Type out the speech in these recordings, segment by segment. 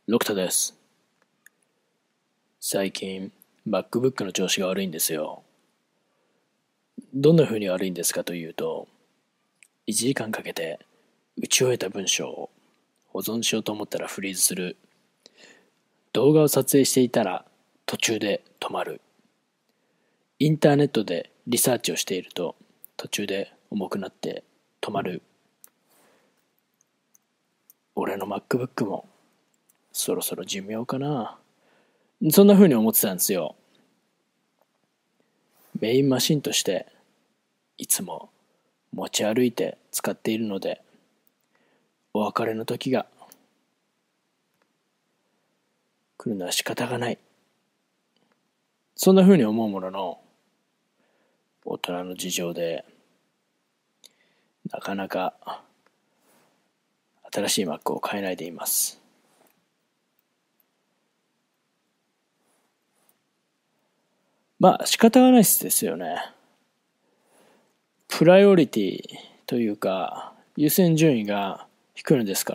六田です。最近 MacBook の調子が悪いんですよ。どんな風に悪いんですかというと、1時間かけて打ち終えた文章を保存しようと思ったらフリーズする。動画を撮影していたら途中で止まる。インターネットでリサーチをしていると途中で重くなって止まる。俺の MacBook もそろそろ寿命かな。そんな風に思ってたんですよ。メインマシンとしていつも持ち歩いて使っているので、お別れの時が来るのは仕方がない。そんな風に思うものの、大人の事情でなかなか新しい Mac を買えないでいます。まあ仕方がないですよね。プライオリティというか優先順位が低いのですから。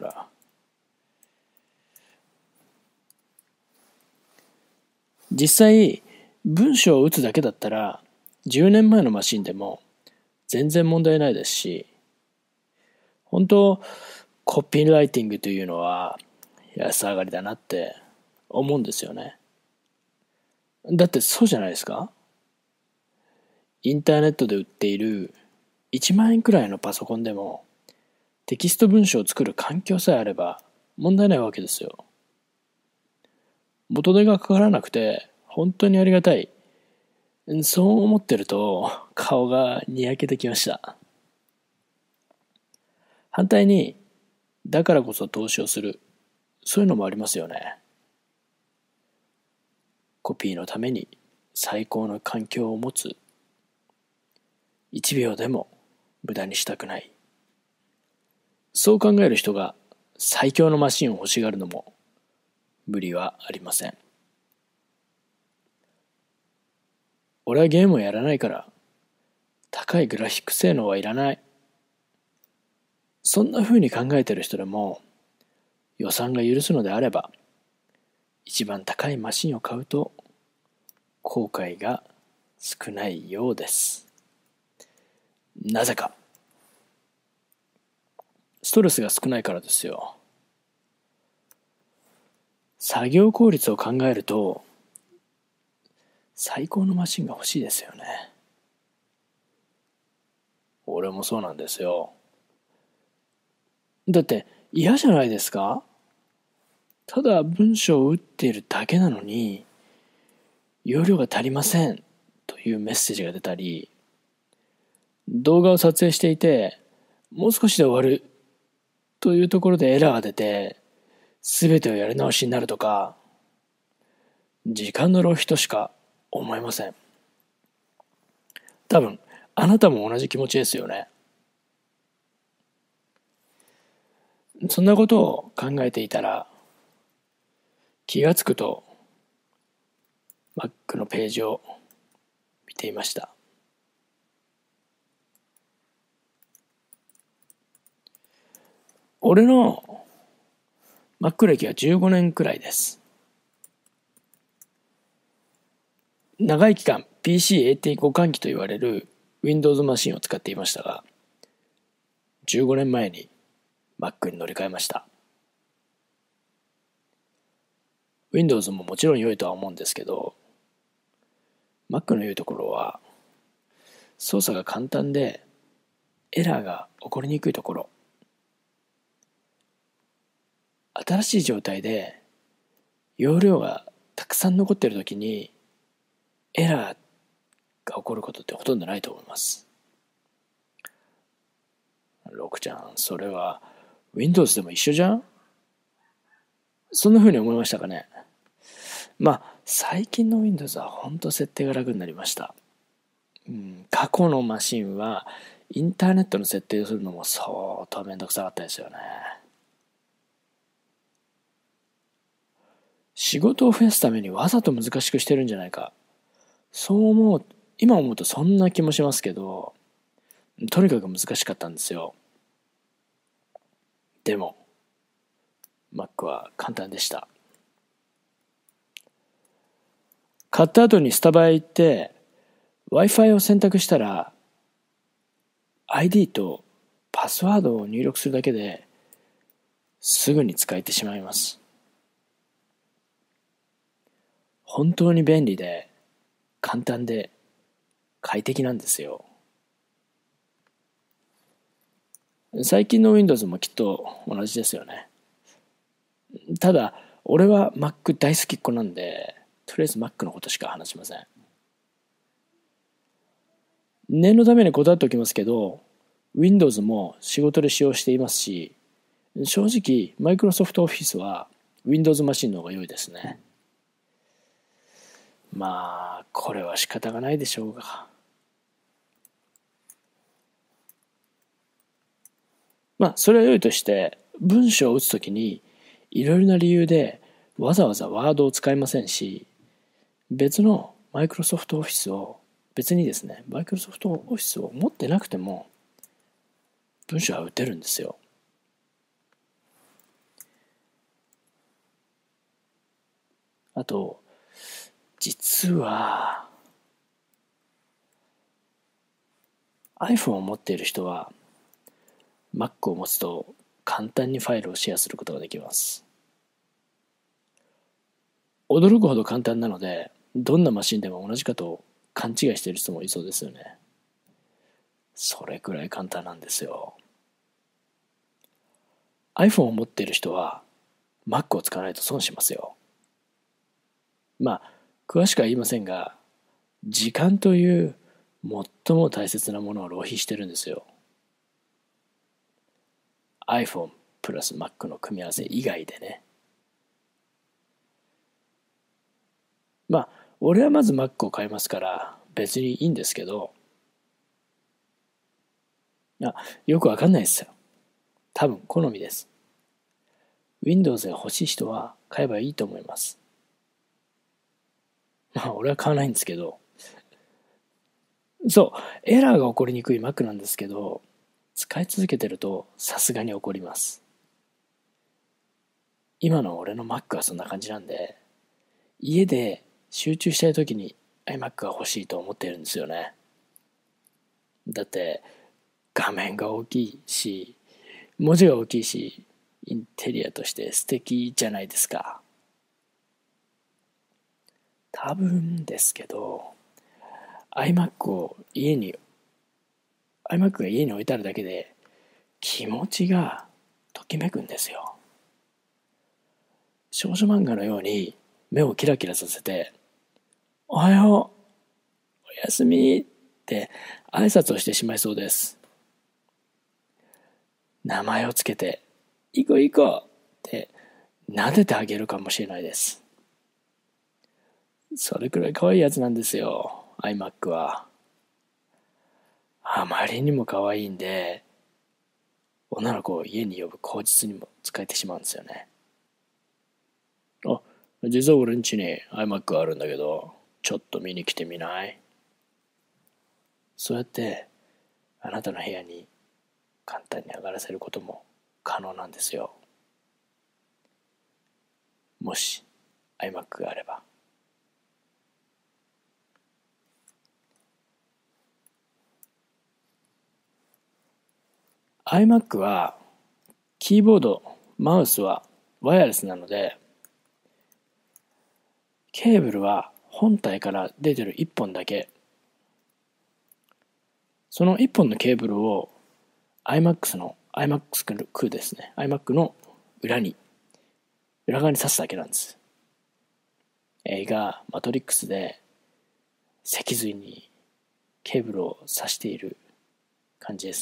実際文章を打つだけだったら10年前のマシンでも全然問題ないですし、本当コピーライティングというのは安上がりだなって思うんですよね。だってそうじゃないですか。インターネットで売っている1万円くらいのパソコンでもテキスト文章を作る環境さえあれば問題ないわけですよ。元手がかからなくて本当にありがたい。そう思ってると顔がにやけてきました。反対に、だからこそ投資をする。そういうのもありますよね。コピーのために最高の環境を持つ。1秒でも無駄にしたくない。そう考える人が最強のマシンを欲しがるのも無理はありません。俺はゲームをやらないから高いグラフィック性能はいらない。そんな風に考えてる人でも予算が許すのであれば一番高いマシンを買うと後悔が少ないようです。なぜか。ストレスが少ないからですよ。作業効率を考えると最高のマシンが欲しいですよね。俺もそうなんですよ。だって嫌じゃないですか。ただ文章を打っているだけなのに容量が足りませんというメッセージが出たり、動画を撮影していてもう少しで終わるというところでエラーが出て全てをやり直しになるとか、時間の浪費としか思えません。多分あなたも同じ気持ちですよね。そんなことを考えていたら気がつくと Mac のページを見ていました。俺の Mac 歴は15年くらいです。長い期間 PC-AT 互換機と言われる Windows マシンを使っていましたが、15年前に Mac に乗り換えました。Windows ももちろん良いとは思うんですけど、Mac の良いところは操作が簡単でエラーが起こりにくいところ。新しい状態で容量がたくさん残っているときにエラーが起こることってほとんどないと思います。ロクちゃん、それは Windows でも一緒じゃん？そんな風に思いましたかね。まあ最近の Windows は本当設定が楽になりました。過去のマシンはインターネットの設定をするのも相当めんどくさかったですよね。仕事を増やすためにわざと難しくしてるんじゃないか。そう思う、今思うとそんな気もしますけど、とにかく難しかったんですよ。でも、Mac は簡単でした。 買った後にスタバへ行って Wi-Fi を選択したら ID とパスワードを入力するだけですぐに使えてしまいます。本当に便利で簡単で快適なんですよ。最近の Windows もきっと同じですよね。ただ俺は Mac 大好きっ子なんで、とりあえず Mac のことしか話しません。念のために断っておきますけど、Windows も仕事で使用していますし、正直 Microsoft Office は Windows マシンの方が良いですね。まあこれは仕方がないでしょうが、まあそれは良いとして、文章を打つときにいろいろな理由でわざわざワードを使いませんし、別のマイクロソフトオフィスを別にですね、マイクロソフトオフィスを持ってなくても文章は打てるんですよ。あと実は iPhone を持っている人は Mac を持つと簡単にファイルをシェアすることができます。驚くほど簡単なので、どんなマシンでも同じかと勘違いしている人もいそうですよね。それくらい簡単なんですよ。iPhone を持っている人は Mac を使わないと損しますよ。まあ詳しくは言いませんが、時間という最も大切なものを浪費してるんですよ。iPhone プラス Mac の組み合わせ以外でね。まあ俺はまず Mac を買いますから別にいいんですけど、よくわかんないですよ。多分好みです。Windows が欲しい人は買えばいいと思います。まあ俺は買わないんですけど、そう、エラーが起こりにくい Mac なんですけど、使い続けてるとさすがに起こります。今の俺の Mac はそんな感じなんで、家で集中したい時に iMac が欲しいと思ってるんですよね。だって画面が大きいし、文字が大きいし、インテリアとして素敵じゃないですか。多分ですけど、iMac が家に置いてあるだけで気持ちがときめくんですよ。少女漫画のように目をキラキラさせて、おはよう、おやすみって挨拶をしてしまいそうです。名前をつけて、いこいこって撫でてあげるかもしれないです。それくらい可愛いやつなんですよ、iMac は。あまりにも可愛いんで、女の子を家に呼ぶ口実にも使えてしまうんですよね。あ、実は俺ん家に iMac あるんだけど、ちょっと見に来てみない？そうやってあなたの部屋に簡単に上がらせることも可能なんですよ。もし iMac があれば。iMac はキーボード、マウスはワイヤレスなので、ケーブルは本体から出てる1本だけ。その1本のケーブルを iMac ですね。iMac の裏側に挿すだけなんです。映画マトリックスで脊髄にケーブルを挿している感じです。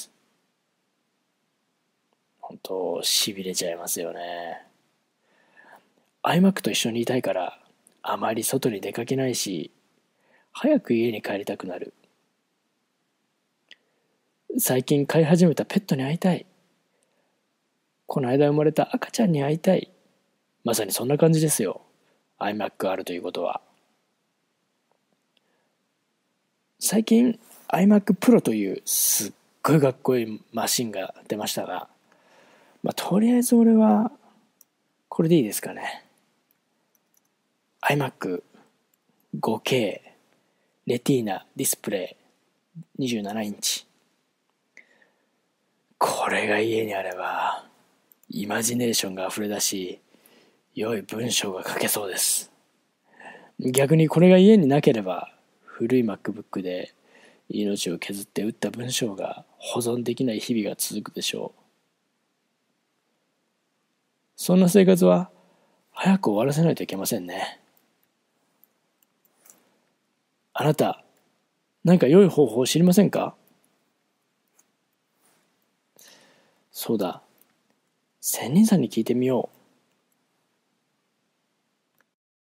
本当痺れちゃいますよね。iMac と一緒にいたいからあまり外に出かけないし、早く家に帰りたくなる。最近飼い始めたペットに会いたい。この間生まれた赤ちゃんに会いたい。まさにそんな感じですよ。iMac があるということは。最近 iMac Pro というすっごいかっこいいマシンが出ましたが、とりあえず俺はこれでいいですかね。iMac 5K レティーナディスプレイ27インチ。これが家にあればイマジネーションが溢れ出し、良い文章が書けそうです。逆にこれが家になければ、古い MacBook で命を削って打った文章が保存できない日々が続くでしょう。そんな生活は早く終わらせないといけませんね。あなた、何か良い方法を知りませんか？そうだ、仙人さんに聞いてみよう。